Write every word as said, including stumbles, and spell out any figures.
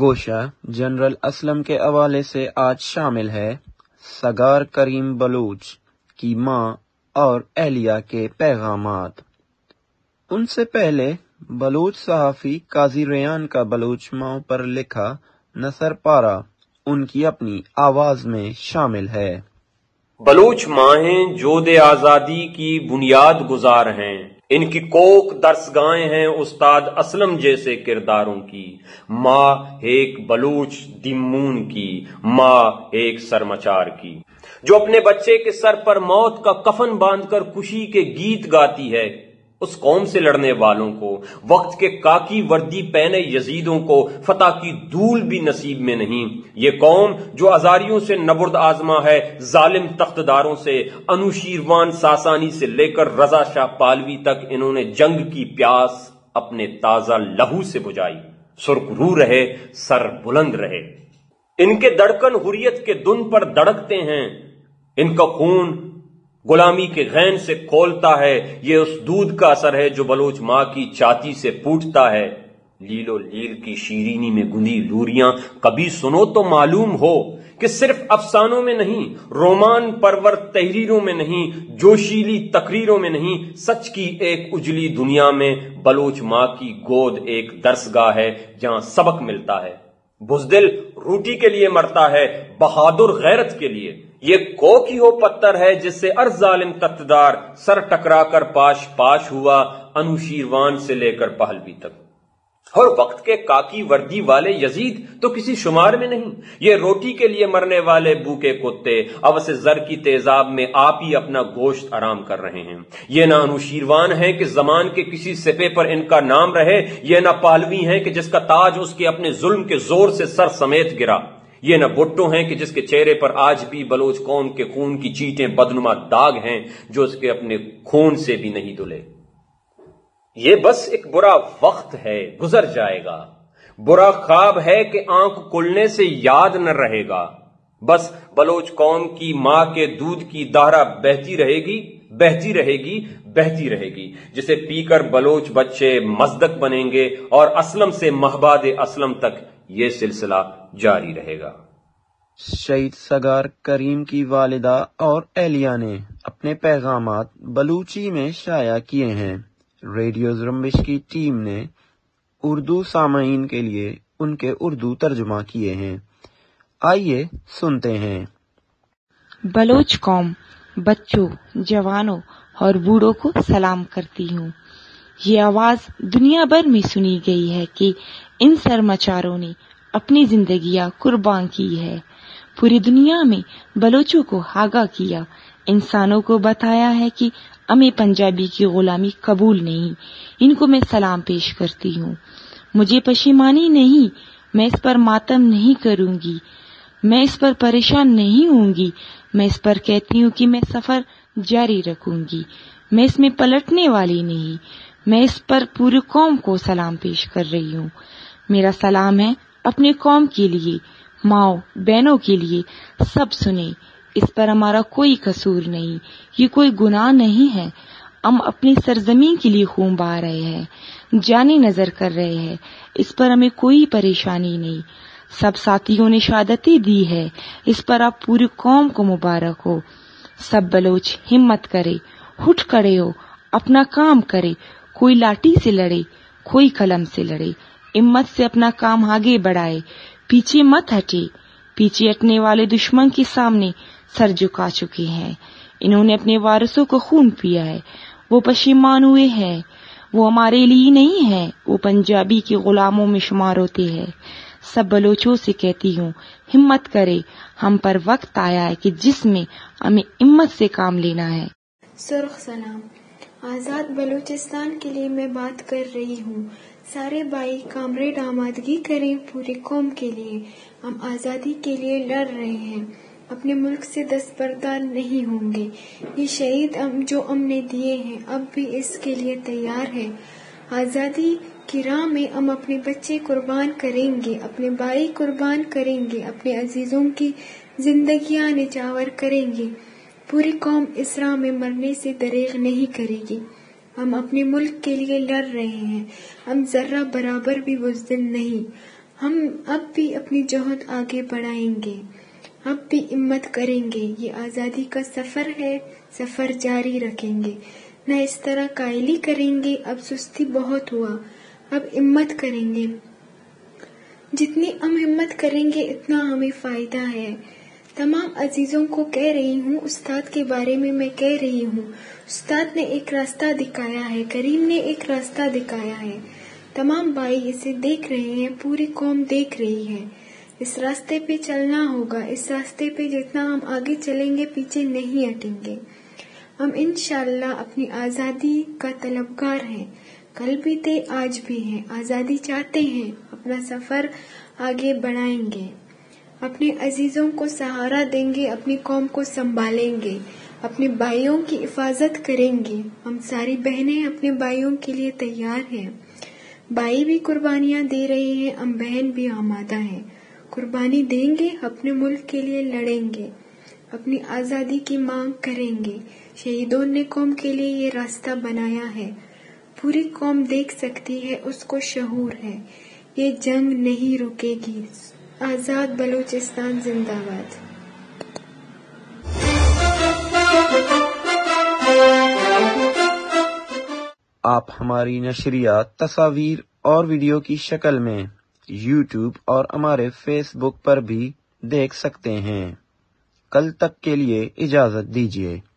گوشہ general Aslam کے حوالے سے آج شامل ہے سگار کریم بلوچ کی ماں اور اہلیہ کے پیغامات۔ ان سے پہلے بلوچ صحافی قاضی ریان کا بلوچ ماں پر لکھا نثر پارہ ان کی اپنی آواز میں شامل ہے۔ بلوچ ماہیں جود آزادی کی بنیاد گزار ہیں، ان کی کوک درسگاہیں ہیں استاد اسلم جیسے کرداروں کی۔ ماں ایک بلوچ دمون کی، ماں ایک سرمچار کی، جو اپنے بچے کے سر پر موت کا کفن باندھ کر خوشی کے گیت گاتی ہے۔ اس قوم سے لڑنے والوں کو، وقت کے کاکی وردی پہنے یزیدوں کو فتح کی دھول بھی نصیب میں نہیں۔ یہ قوم جو ازاریوں سے نبرد آزما ہے، ظالم تختداروں سے، انوشیروان ساسانی سے لے کر رضا شاہ پالوی تک انہوں نے جنگ کی پیاس اپنے تازہ لہو سے بجھائی۔ سرخ رو رہے، سر بلند رہے۔ ان کے دھڑکن حریت کے دن پر دھڑکتے ہیں، ان کا خون غلامی کے غین سے کھولتا ہے۔ یہ اس دودھ کا اثر ہے جو بلوچ ماں کی چھاتی سے پھوٹتا ہے۔ لیلو لیل کی شیرینی میں گندی لوریاں کبھی سنو تو معلوم ہو کہ صرف افسانوں میں نہیں، رومان پرور تحریروں میں نہیں، جوشیلی تقریروں میں نہیں، سچ کی ایک اجلی دنیا میں بلوچ ماں کی گود ایک درسگاہ ہے جہاں سبق ملتا ہے۔ بزدل روٹی کے لیے مرتا ہے، بہادر غیرت کے لیے۔ یہ کوک ہی ہو پتھر ہے جس سے ہر ظالم تختدار سر ٹکرا کر پاش پاش ہوا، انوشیروان سے لے کر پہلوی تک۔ اور وقت کے کاکی وردی والے یزید تو کسی شمار میں نہیں۔ یہ روٹی کے لیے مرنے والے بھوکے کتے اب سے زر کی تیزاب میں آپ ہی اپنا گوشت آرام کر رہے ہیں۔ یہ نہ انوشیروان ہے کہ زمان کے کسی صفحے پر ان کا نام رہے، یہ نہ پہلوی ہے کہ جس کا تاج اس کے اپنے ظلم کے زور سے سر سمیت گرا، یہ نہ بھٹو ہیں کہ جس کے چہرے پر آج بھی بلوچ قوم کے خون کی چیٹیں بدنما داغ ہیں جو اس کے اپنے خون سے بھی نہیں دھلے۔ یہ بس ایک برا وقت ہے، گزر جائے گا۔ برا خواب ہے کہ آنکھ کھلنے سے یاد نہ رہے گا۔ بس بلوچ قوم کی ماں کے دودھ کی دھارا بہتی رہے گی، بہتی رہے گی، بہتی رہے گی، جسے پی کر بلوچ بچے مزدک بنیں گے اور اسلم سے مہباد اسلم تک یہ سلسلہ جاری رہے گا۔ شہید سگار کریم کی والدہ اور اہلیہ نے اپنے پیغامات بلوچی میں شائع کیے ہیں۔ ریڈیو زرمبش کی ٹیم نے اردو سامعین کے لیے ان کے اردو ترجمہ کیے ہیں۔ آئیے سنتے ہیں۔ بلوچ قوم بچوں، جوانوں اور بوڑھوں کو سلام کرتی ہوں۔ یہ آواز دنیا بھر میں سنی گئی ہے کہ ان سرمچاروں نے اپنی زندگیاں قربان کی ہے، پوری دنیا میں بلوچوں کو آگاہ کیا، انسانوں کو بتایا ہے کہ ہمیں پنجابی کی غلامی قبول نہیں۔ ان کو میں سلام پیش کرتی ہوں۔ مجھے پشیمانی نہیں، میں اس پر ماتم نہیں کروں گی، میں اس پر پریشان نہیں ہوں گی۔ میں اس پر کہتی ہوں کہ میں سفر جاری رکھوں گی، میں اس میں پلٹنے والی نہیں۔ میں اس پر پوری قوم کو سلام پیش کر رہی ہوں۔ میرا سلام ہے اپنے قوم کے لیے، ماؤں بہنوں کے لیے۔ سب سنیں، اس پر ہمارا کوئی قصور نہیں، یہ کوئی گناہ نہیں ہے۔ ہم اپنی سرزمین کے لیے خون بہا رہے ہیں، جانی نظر کر رہے ہیں، اس پر ہمیں کوئی پریشانی نہیں۔ سب ساتھیوں نے شہادتیں دی ہے، اس پر آپ پوری قوم کو مبارک ہو۔ سب بلوچ ہمت کرے، اٹھ کھڑے ہو، اپنا کام کرے، کوئی لاٹھی سے لڑے، کوئی قلم سے لڑے، ہمت سے اپنا کام آگے بڑھائے، پیچھے مت ہٹے۔ پیچھے ہٹنے والے دشمن کے سامنے سر جھکا چکے ہیں۔ انہوں نے اپنے وارثوں کو خون پیا ہے، وہ پشیمان ہوئے ہیں، وہ ہمارے لیے نہیں ہے، وہ پنجابی کے غلاموں میں شمار ہوتے ہیں۔ سب بلوچوں سے کہتی ہوں، ہمت کرے، ہم پر وقت آیا ہے کہ جس میں ہمیں ہمت سے کام لینا ہے۔ سرخ سلام۔ آزاد بلوچستان کے لیے میں بات کر رہی ہوں۔ سارے بھائی کامریڈ آمادگی کریں، پوری قوم کے لیے ہم آزادی کے لیے لڑ رہے ہیں، اپنے ملک سے دستبردار نہیں ہوں گے۔ یہ شہید ہم جو ہم نے دیے ہیں اب بھی اس کے لیے تیار ہے۔ آزادی کی راہ میں ہم اپنے بچے قربان کریں گے، اپنے بھائی قربان کریں گے، اپنے عزیزوں کی زندگیاں نچاور کریں گے۔ پوری قوم اس راہ میں مرنے سے دریغ نہیں کرے گی۔ ہم اپنے ملک کے لیے لڑ رہے ہیں، ہم ذرہ برابر بھی بزدل نہیں۔ ہم اب بھی اپنی جہد آگے بڑھائیں گے، اب بھی ہمت کریں گے، یہ آزادی کا سفر ہے، سفر جاری رکھیں گے، نہ اس طرح قائلی کریں گے، اب سستی بہت ہوا، اب ہمت کریں گے، جتنی ہم ہمت کریں گے اتنا ہمیں فائدہ ہے۔ تمام عزیزوں کو کہہ رہی ہوں، استاد کے بارے میں میں کہہ رہی ہوں، استاد نے ایک راستہ دکھایا ہے، کریم نے ایک راستہ دکھایا ہے، تمام بھائی اسے دیکھ رہے ہیں، پوری قوم دیکھ رہی ہے، اس راستے پہ چلنا ہوگا، اس راستے پہ جتنا ہم آگے چلیں گے پیچھے نہیں ہٹیں گے۔ ہم انشاءاللہ اپنی آزادی کا طلبگار ہیں، کل بھی تھے آج بھی ہیں، آزادی چاہتے ہیں، اپنا سفر آگے بڑھائیں گے، اپنے عزیزوں کو سہارا دیں گے، اپنی قوم کو سنبھالیں گے، اپنے بھائیوں کی حفاظت کریں گے۔ ہم ساری بہنیں اپنے بھائیوں کے لیے تیار ہیں، بھائی بھی قربانیاں دے رہے ہیں، ہم بہن بھی آمادہ ہیں، قربانی دیں گے، اپنے ملک کے لیے لڑیں گے، اپنی آزادی کی مانگ کریں گے۔ شہیدوں نے قوم کے لیے یہ راستہ بنایا ہے، پوری قوم دیکھ سکتی ہے، اس کو شعور ہے، یہ جنگ نہیں رکے گی۔ آزاد بلوچستان زندہ باد۔ آپ ہماری نشریات تصاویر اور ویڈیو کی شکل میں یوٹیوب اور ہمارے فیس بک پر بھی دیکھ سکتے ہیں۔ کل تک کے لیے اجازت دیجیے۔